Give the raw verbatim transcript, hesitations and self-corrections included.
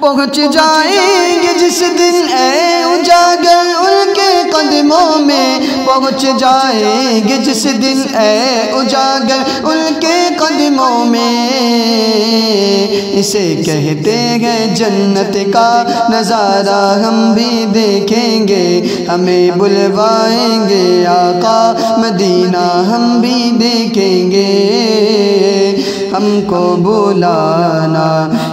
पहुँच जाएंगे जिस दिन ऐ उजागर उनके कदमों में, पहुँच जाएंगे जिस दिन ऐ उजागर उनके कदमों में। इसे कहते हैं जन्नत का नज़ारा, हम भी देखेंगे, हमें बुलवाएंगे आका मदीना, हम भी देखेंगे। हमको बुलाना